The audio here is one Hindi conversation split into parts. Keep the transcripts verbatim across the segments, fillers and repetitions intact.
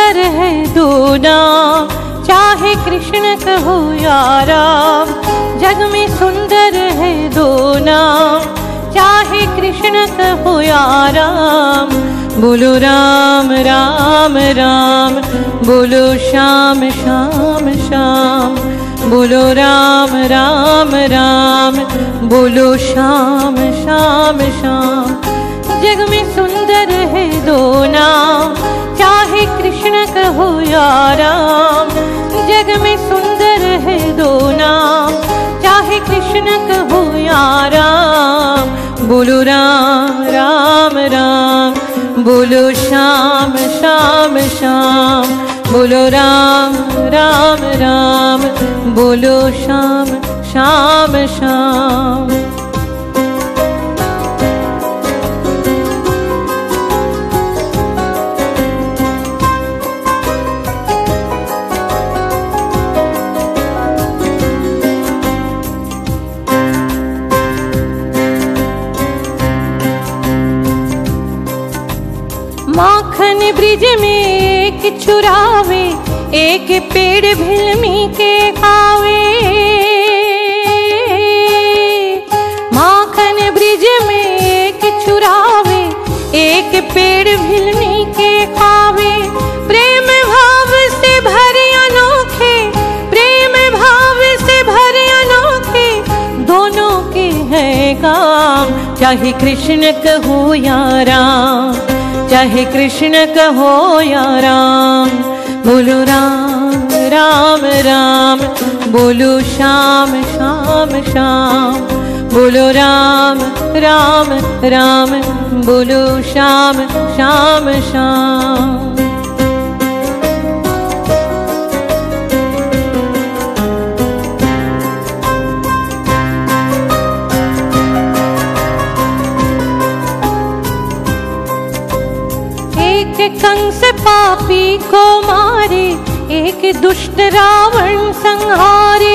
सुंदर है दो नाम, चाहे कृष्ण कहो या राम। जग में सुंदर है दो नाम, चाहे कृष्ण कहो या राम। बोलो राम राम राम, बोलो श्याम श्याम श्याम। बोलो राम राम राम, बोलो श्याम श्याम श्याम। जग में सुंदर है दो नाम, चाहे कृष्ण कहो या राम। जग में सुंदर है दो नाम, चाहे कृष्ण कहो या राम। बोलो राम राम राम, बोलो श्याम श्याम श्याम। बोलो राम राम राम, बोलो श्याम श्याम श्याम। माखन ब्रिज में एक चुरावे, एक पेड़ भिलमी के खावे। माखन ब्रिज में एक चुरावे, एक पेड़ भिलमी के खावे। प्रेम भाव से भरे अनोखे, प्रेम भाव से भरे अनोखे, दोनों के हैं काम। चाहे कृष्ण कहो या राम, चाहे कृष्ण कहो या राम। बोलो राम राम राम, बोलो श्याम श्याम श्याम। बोलो राम राम राम, बोलो श्याम श्याम श्याम। एक कंस पापी को मारे, एक दुष्ट रावण संहारे।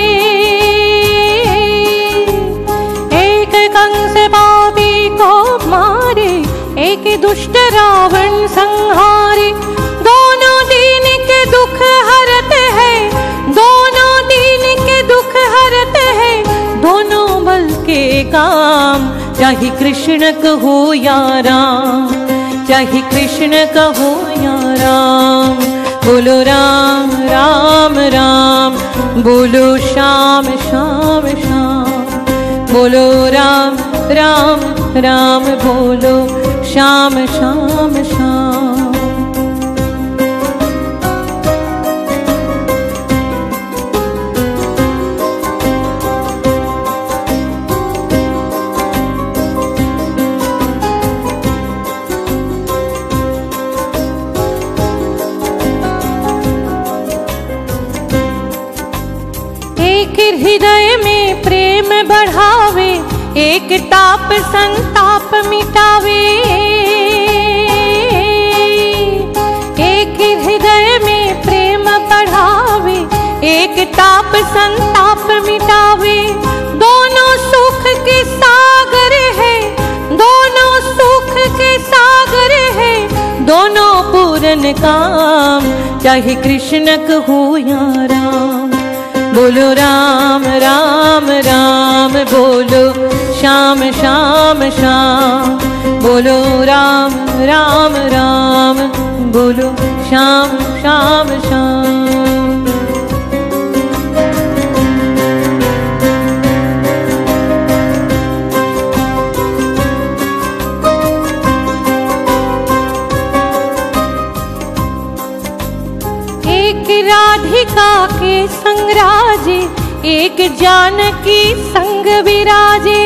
एक कंस पापी को मारे, एक दुष्ट रावण संहारे। दोनों दीन के दुख हरत है, दोनों दीन के दुख हरत है, दोनों बल के काम। चाहे कृष्ण कहो या राम, चाहे कृष्ण कहो या राम। बोलो राम राम राम, बोलो श्याम श्याम श्याम। बोलो राम राम राम, बोलो श्याम श्याम श्याम। एक हृदय में प्रेम बढ़ावे, एक ताप संताप मिटावे। एक हृदय में प्रेम बढ़ावे, एक ताप संताप मिटावे। दोनों सुख के सागर है, दोनों सुख के सागर है, दोनों पूरन काम। चाहे कृष्ण कहो या राम। बोलो राम राम राम, बोलो श्याम श्याम श्याम। बोलो राम राम राम, बोलो श्याम श्याम श्याम। एक राधिका के संग राजे, एक जानकी संग विराजे।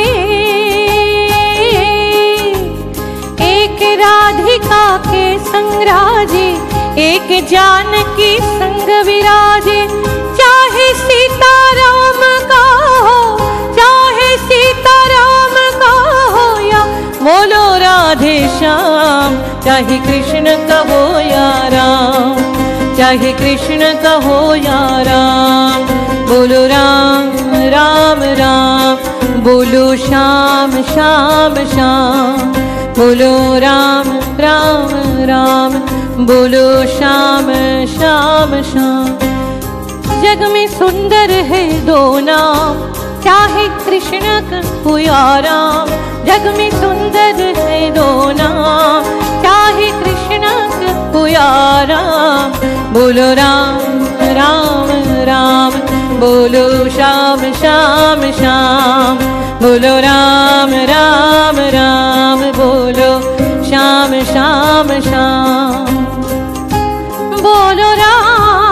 एक राधिका के संग राजे, एक जानकी संग विराजे। चाहे सीता राम का हो, चाहे सीता राम का हो, या बोलो राधे श्याम। चाहे कृष्ण कहो या राम, चाहे कृष्ण कहो या राम। बोलो राम राम राम, बोलो श्याम श्याम श्याम। बोलो राम राम राम, बोलो श्याम श्याम श्याम। जग में सुंदर है दो नाम, चाहे कृष्ण हो या राम। जग में सुंदर है दो नाम, चाहे कृष्ण हो या राम। बोलो राम राम राम, बोलो श्याम श्याम श्याम। बोलो राम राम राम, बोलो श्याम श्याम श्याम। बोलो राम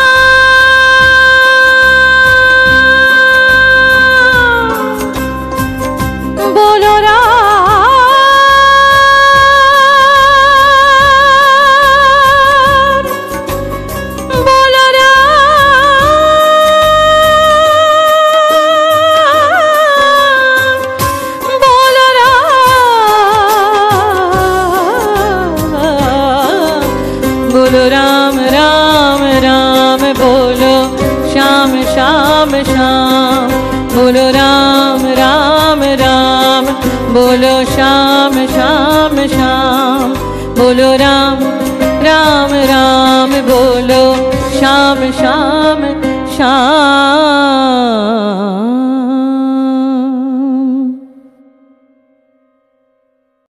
बोलो राम बोलो राम बोलो राम बोलो राम राम राम, बोलो श्याम श्याम श्याम। बोलो राम राम राम, बोलो श्याम श्याम श्याम। बोलो राम राम राम, बोलो श्याम श्याम श्याम।